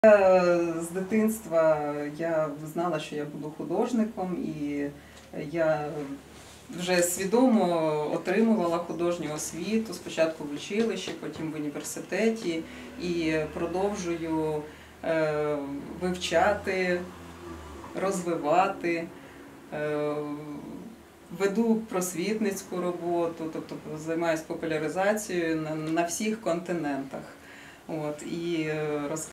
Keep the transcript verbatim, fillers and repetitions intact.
З дитинства я знала, що я буду художником, і я вже свідомо отримувала художню освіту, спочатку в училищі, потім в університеті, і продовжую вивчати, розвивати, веду просвітницьку роботу, тобто займаюся популяризацією на всіх континентах. От, і